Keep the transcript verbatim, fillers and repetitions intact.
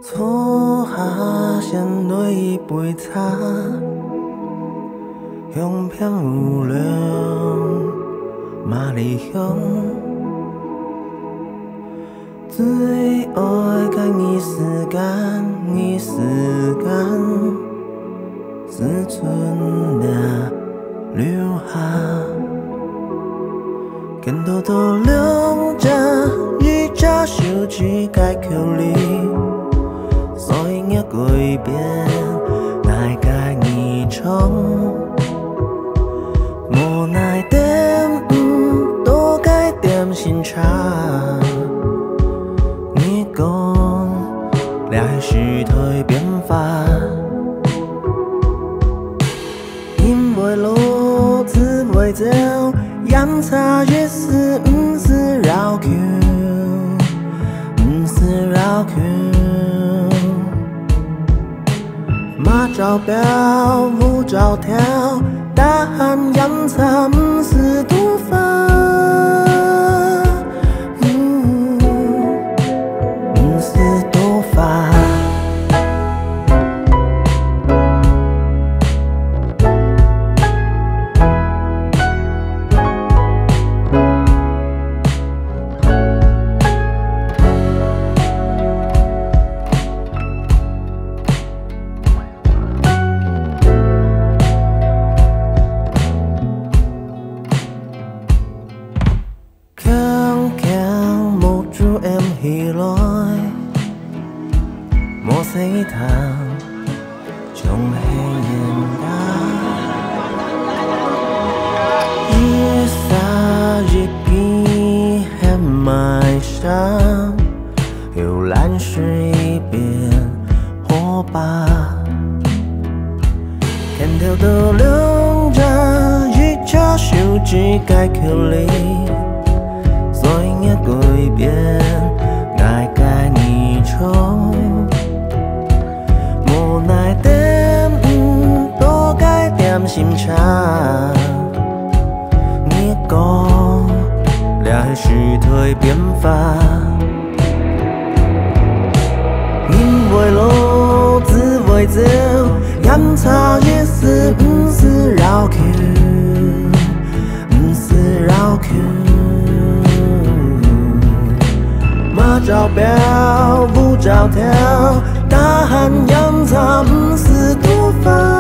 初夏先落一杯茶，香片有凉，马里香。最爱甲你时间，你时间，思春俩留下。见到到两只，一只手指解扣你。 所以也改变，爱该你宠，无奈点多改点心肠。你讲，俩是退变化，因为路子袂走，阳差越是不是绕口，不是绕口。 马照标，舞照跳，大汉洋茶不是毒发，嗯，不是毒发。起来，莫细谈，从黑眼家，日洒日记很埋上，有蓝水一边火把，看到的两张一只手指解扣你，所以也改变。 爱该你宠，无奈点多改点心肠。你讲，俩是退变化，因为路子袂走，阳差也是不是绕口，不是绕口。 马照标，舞照跳，大汉洋茶不是毒发。